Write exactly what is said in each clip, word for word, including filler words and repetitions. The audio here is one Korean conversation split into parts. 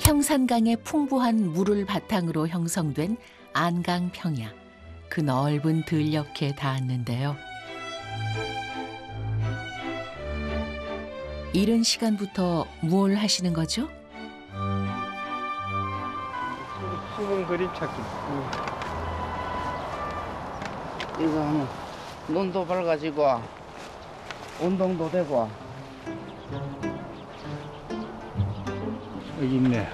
평산강의 풍부한 물을 바탕으로 형성된 안강평야. 그 넓은 들녘에 닿았는데요. 이른 시간부터 뭘 하시는 거죠? 수분 그림 찾기. 응. 이거 하면 눈도 밝아지고 운동도 되고. 여기 있네.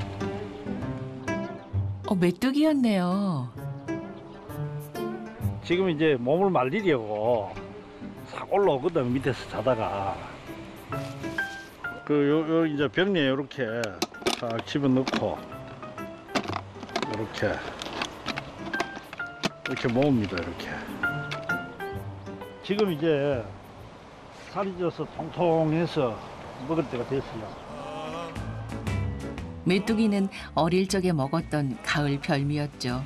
어, 메뚜기였네요. 지금 이제 몸을 말리려고 싹 올라오거든, 밑에서 자다가. 그, 요, 요, 이제 병리에 이렇게 싹 집어넣고, 이렇게. 이렇게 모읍니다, 이렇게. 지금 이제 살이 쪄서 통통해서 먹을 때가 됐어요. 메뚜기는 어릴 적에 먹었던 가을 별미였죠.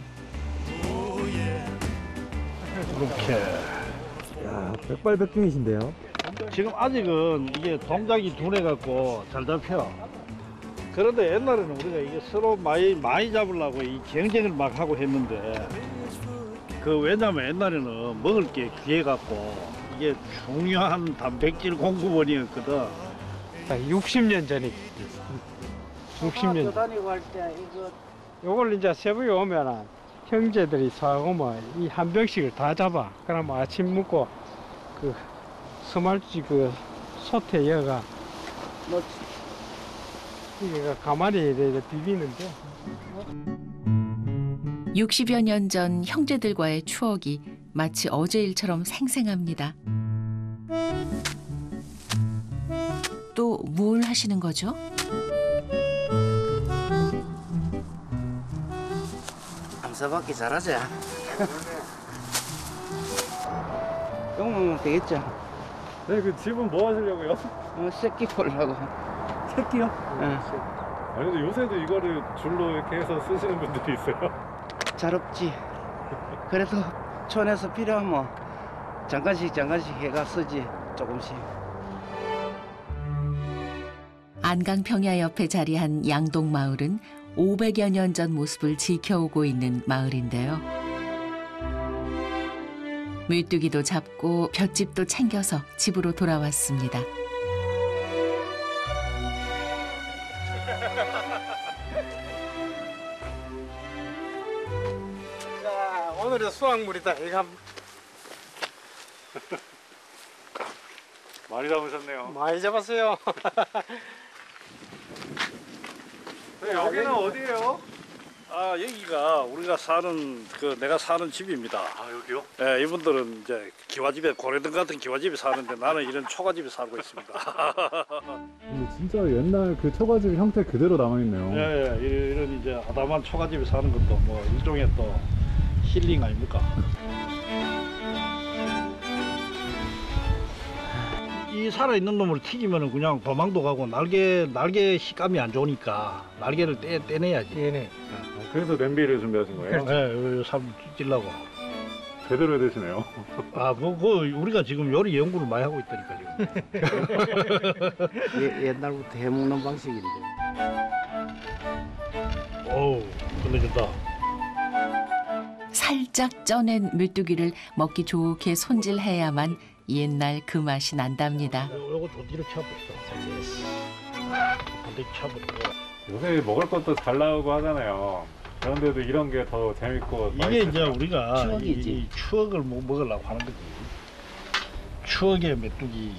이렇게. 야, 백발백중이신데요? 지금 아직은 이게 동작이 둔해갖고 잘 잡혀. 그런데 옛날에는 우리가 이게 서로 많이, 많이 잡으려고 이 경쟁을 막 하고 했는데, 그 왜냐면 옛날에는 먹을 게 귀해갖고 이게 중요한 단백질 공급원이었거든. 육십 년 전에 육십 년 다니고 할 때 이거 요걸 이제 새벽에 오면은 형제들이 사오면 이 한 병씩을 다 잡아. 그러면 아침 먹고 그 스말지 그 소태 여가 뭐 이게 가만히 이래 비비는데. 육십여 년 전 형제들과의 추억이 마치 어제 일처럼 생생합니다. 또 뭘 하시는 거죠? 암사받기 잘하자. 요거면 되겠죠. 네, 그 집은 뭐 하시려고요? 어, 새끼 보려고. 새끼요? 어, 아니, 근데 요새도 이거를 줄로 이렇게 해서 쓰시는 분들이 있어요? 잘 없지. 그래도 촌에서 필요하면 잠깐씩 잠깐씩 해가 쓰지, 조금씩. 안강평야 옆에 자리한 양동마을은 오백여 년 전 모습을 지켜오고 있는 마을인데요. 메뚜기도 잡고 볏짚도 챙겨서 집으로 돌아왔습니다. 자, 오늘의 수확물이다. 이거 많이 잡으셨네요. 많이 잡았어요. 네, 여기는 어디예요? 아, 여기가 우리가 사는, 그 내가 사는 집입니다. 아, 여기요? 예, 이분들은 이제 기와집에, 고래등 같은 기와집에 사는데 나는 이런 초가집에 살고 있습니다. 근데 진짜 옛날 그 초가집 형태 그대로 남아있네요. 예, 예, 이런 이제 아담한 초가집에 사는 것도 뭐 일종의 또 힐링 아닙니까? 이 살아있는 놈을 튀기면 그냥 도망도 가고 날개, 날개 식감이 안 좋으니까 날개를 떼, 떼내야지. 얘네. 아, 그래서 냄비를 준비하신 거예요? 예, 살 찔라고. 제대로 해드시네요. 아, 뭐, 그, 우리가 지금 요리 연구를 많이 하고 있다니까, 지금. 예, 옛날부터 해먹는 방식인데. 어우, 끝내준다. 살짝 쪄낸 메뚜기를 먹기 좋게 손질해야만 옛날 그 맛이 난답니다. 요- 요거 좀 뒤로 쳐버렸어. 반대 쳐버리고. 요새 먹을 것도 잘 나오고 하잖아요. 그런데도 이런 게 더 재밌고 이게 맛있을 이제 것 우리가 추억이지. 이, 이 추억을 뭐 먹으려고 하는 거지. 추억의 메뚜기.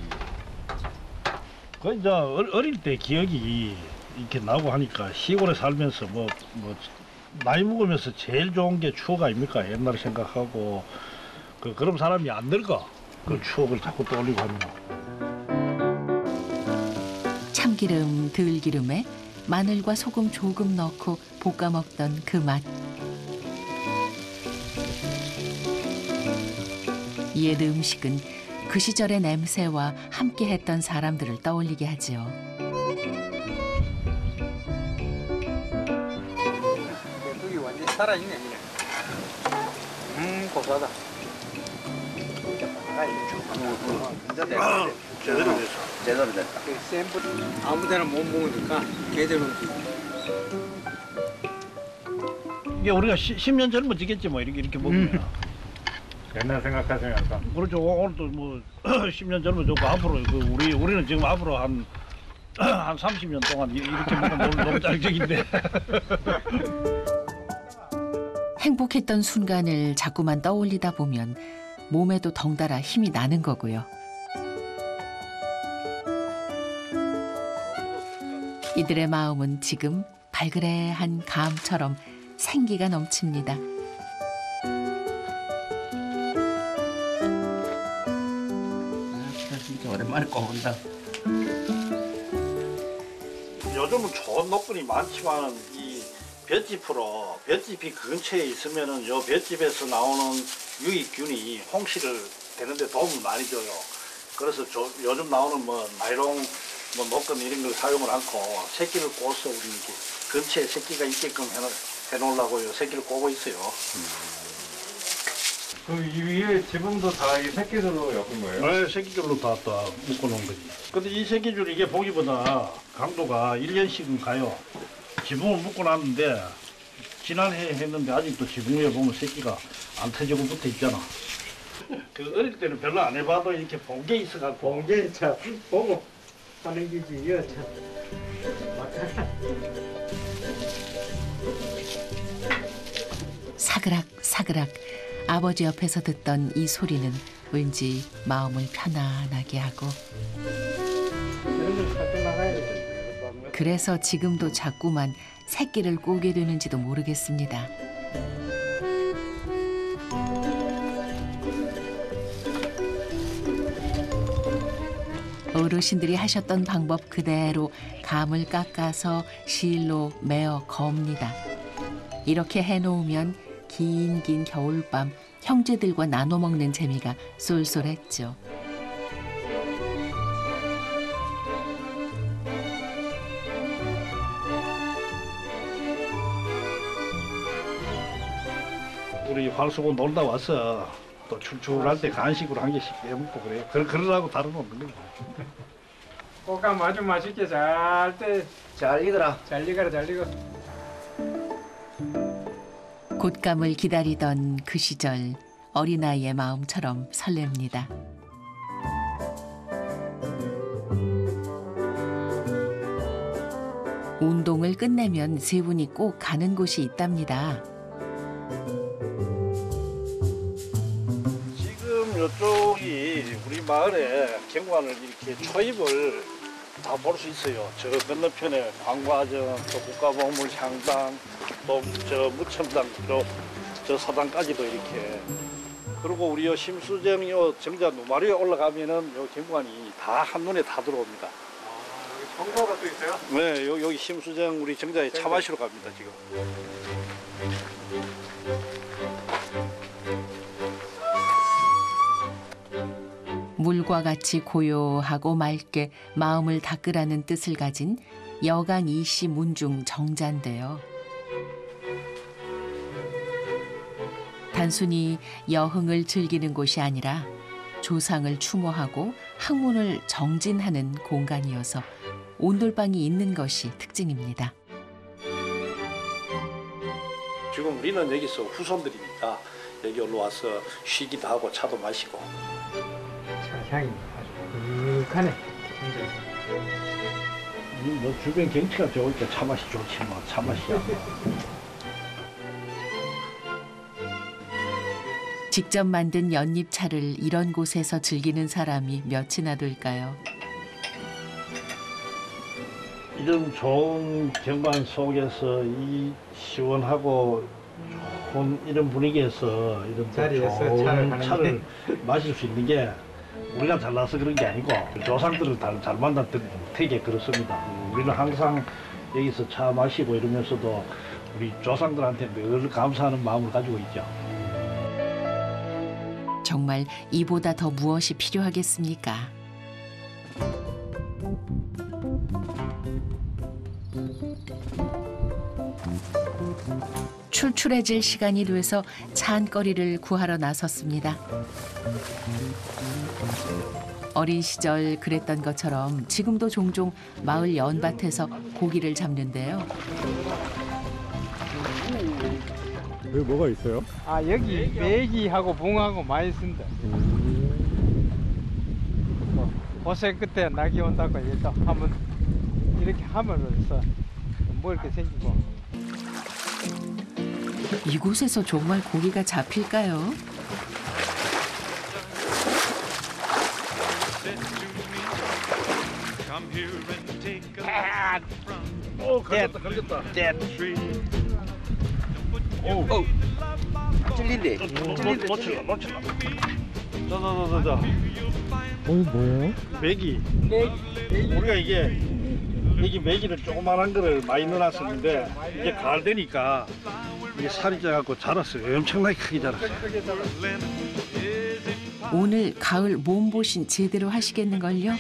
그 이제 어- 어릴 때 기억이 이렇게 나고 하니까 시골에 살면서 뭐, 뭐, 나이 먹으면서 제일 좋은 게 추억 아닙니까? 옛날 생각하고. 그, 그럼 사람이 안 늙어. 그 추억을 자꾸 떠올리고 하면. 참기름, 들기름에 마늘과 소금 조금 넣고 볶아 먹던 그 맛. 옛 음식은 그 시절의 냄새와 함께했던 사람들을 떠올리게 하지요. 메뚜기 완전히 살아있네. 음, 고소하다. 진짜 됐다. 제대로 됐어. 제대로 됐다. 샘플 아무데나 못 먹으니까 제대로. 이게 우리가 십 년 젊어지겠지 뭐 이렇게 이렇게 먹으면. 옛날 생각하시면서. 그렇죠. 오늘도 뭐 십 년 젊어졌고 앞으로 그 우리 우리는 지금 앞으로 한 한 삼십 년 동안 이- 이렇게 먹으면 너무, 너무 짤적인데. 행복했던 순간을 자꾸만 떠올리다 보면 몸에도 덩달아 힘이 나는 거고요. 이들의 마음은 지금 발그레한 감처럼 생기가 넘칩니다. 아, 진짜 오랜만에 꼬운다. 요즘은 좋은 녹근이 많지만 이 볏짚으로 볏짚이 근처에 있으면은 요 볏짚에서 나오는 유익균이 홍시를 되는데 도움을 많이 줘요. 그래서 저, 요즘 나오는 뭐 나이롱 뭐 녹근 이런 걸 사용을 않고 새끼를 꼬서 우리 이렇게 근처에 새끼가 있게끔 해놓, 해놓으려고요. 새끼를 꼬고 있어요. 그 이 위에 지붕도 다 이 새끼들로 엮은 거예요? 네, 새끼줄로 다, 다 묶어놓은 거지. 근데 이 새끼줄 이게 보기보다 강도가 일 년씩은 가요. 지붕을 묶어놨는데 지난해 했는데 아직도 지붕 위에 보면 새끼가 안 터지고 붙어 있잖아. 그 어릴 때는 별로 안 해봐도 이렇게 본 게 있어갖고. 봉제 참 보고 하는 기지 이거 참. 사그락 사그락 아버지 옆에서 듣던 이 소리는 왠지 마음을 편안하게 하고 이런 걸 갖고 나가야 돼. 그래서 지금도 자꾸만 새끼를 꼬게 되는지도 모르겠습니다. 어르신들이 하셨던 방법 그대로 감을 깎아서 실로 메어 겁니다. 이렇게 해놓으면 긴 긴 겨울밤 형제들과 나눠 먹는 재미가 쏠쏠했죠. 우리 활수고 놀다 와서 또 출출할 때 간식으로 한 개씩 빼먹고 그래요. 그러, 그러라고 다른 없는 거죠. 꽃감 아주 맛있게 잘 때 잘 익어라. 잘 익어라 잘 익어. 곶감을 기다리던 그 시절 어린아이의 마음처럼 설렙니다. 운동을 끝내면 세 분이 꼭 가는 곳이 있답니다. 지금 이쪽이 우리 마을에 경관을 이렇게 초입을 다 볼 수 있어요. 저 건너편에 광과정, 또 국가보물 향당, 또 저 무첨당, 또 저 서당까지도 이렇게. 그리고 우리 요 심수정 요 정자 누마루에 올라가면은 요 경관이 다 한눈에 다 들어옵니다. 청소가 또 있어요? 네, 요, 여기 심수정 우리 정자에 차 마시러 갑니다 지금. 물과 같이 고요하고 맑게 마음을 닦으라는 뜻을 가진 여강 이씨 문중 정자인데요. 단순히 여흥을 즐기는 곳이 아니라 조상을 추모하고 학문을 정진하는 공간이어서 온돌방이 있는 것이 특징입니다. 지금 우리는 여기서 후손들이니까 여기 올라와서 쉬기도 하고 차도 마시고. 차 향이 아주 그윽하네. 뭐 주변 경치가 좋으니까 차 맛이 좋지 뭐 차 맛이야. 직접 만든 연잎차를 이런 곳에서 즐기는 사람이 몇이나 될까요? 이런 좋은 경관 속에서 이 시원하고 좋은 이런 분위기에서 이런 또 자리에서 좋은 차를 하는 차를 마실 수 있는 게 우리가 잘나서 그런 게 아니고 조상들을 잘, 잘 만난 덕에 그렇습니다. 우리는 항상 여기서 차 마시고 이러면서도 우리 조상들한테 늘 감사하는 마음을 가지고 있죠. 정말 이보다 더 무엇이 필요하겠습니까? 출출해질 시간이 돼서 찬거리를 구하러 나섰습니다. 어린 시절 그랬던 것처럼 지금도 종종 마을 연밭에서 고기를 잡는데요. 여기 뭐가 있어요? 아 여기 메기하고 붕하고 많이 쓴다. 뭐, 고생 끝에 낙이 온다고 일단 하면 이렇게 하면서 뭐 이렇게 생기고. 이곳에서 정말 고기가 잡힐까요? 오, 걸렸다, 걸렸다. 오, 어, 찔린데. 놓- 놓칠라, 놓칠라. 저, 저, 저, 저, 저. 어, 뭐예요? 메기. 우리가 이게 여기 메기를 조그만한 거를 많이 넣어놨었는데 이게 가을 되니까 이게 살이 쪄갖고 자랐어요. 엄청나게 크게 자랐어요. 오늘 가을 몸보신 제대로 하시겠는걸요?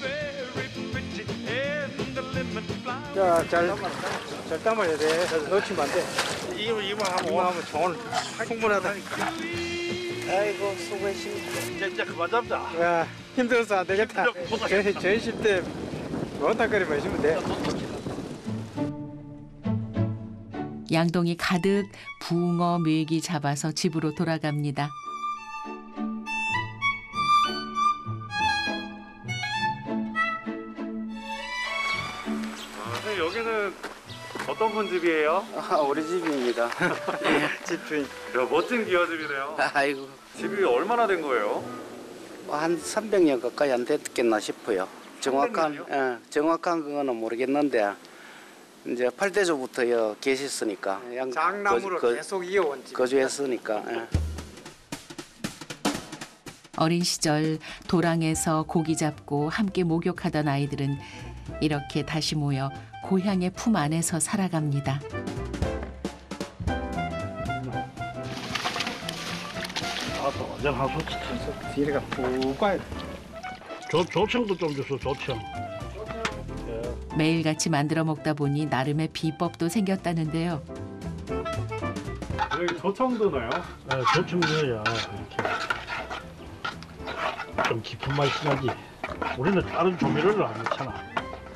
자, 잘, 잘 담아야 돼. 놓치면 안 돼. 이거 이거 하면 이거 하면 오늘 충분하다니까. 아이고, 수고했습니다. 진짜 그만 잡자. 야, 힘들어서 안 되겠다. 저희, 저희 쉴때 원탁거리만 해주면 돼. 양동이 가득 붕어, 메기 잡아서 집으로 돌아갑니다. 선생님, 여기는 어떤 분 집이에요? 아, 우리 집입니다. 집주인. 야, 멋진 기와집이네요. 아이고, 집이 얼마나 된 거예요? 한 삼백 년 가까이 안 됐겠나 싶어요. 정확한, 예, 정확한 그거는 모르겠는데 이제 팔대조부터 여 계셨으니까 양- 장나무로 거- 거- 계속 이어온 집. 거주했으니까. 예. 어린 시절 도랑에서 고기 잡고 함께 목욕하던 아이들은 이렇게 다시 모여 고향의 품 안에서 살아갑니다. 아, 또 완전 하소치. 뒤에가 푹 가야 돼. 조, 조청도 좀 주소, 조청. 매일같이 만들어 먹다 보니 나름의 비법도 생겼다는데요. 여기 조청도 넣어요? 네, 조청 넣어야 이렇게 좀 깊은 맛이 나지. 우리는 다른 조미료를 안 넣잖아.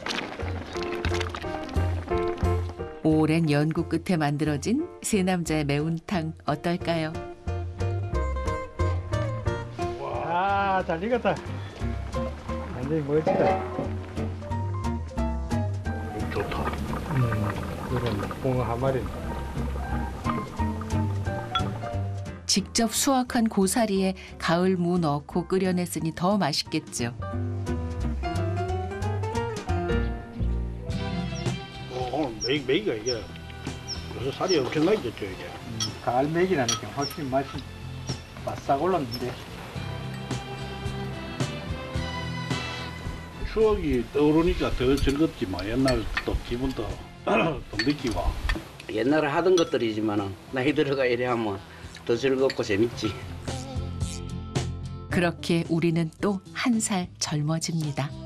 오랜 연구 끝에 만들어진 세 남자의 매운탕 어떨까요? 아, 잘 익었다. 완전히 멋지다. 좋다. 음, 이런 붕어 한 마리. 직접 수확한 고사리에 가을 무 넣고 끓여냈으니 더 맛있겠죠. 어, 오늘 메, 메기가 이게 그래서 살이 엄청나게 졌죠 이게. 가을 맥이라니까 확실히 맛이 바싹 올랐는데. 추억이 떠오르니까 더 즐겁지만 옛날 또 기분도 또 느끼고. 옛날에 하던 것들이지만 나이 들어가 이래 하면 더 즐겁고 재밌지. 그렇게 우리는 또 한 살 젊어집니다.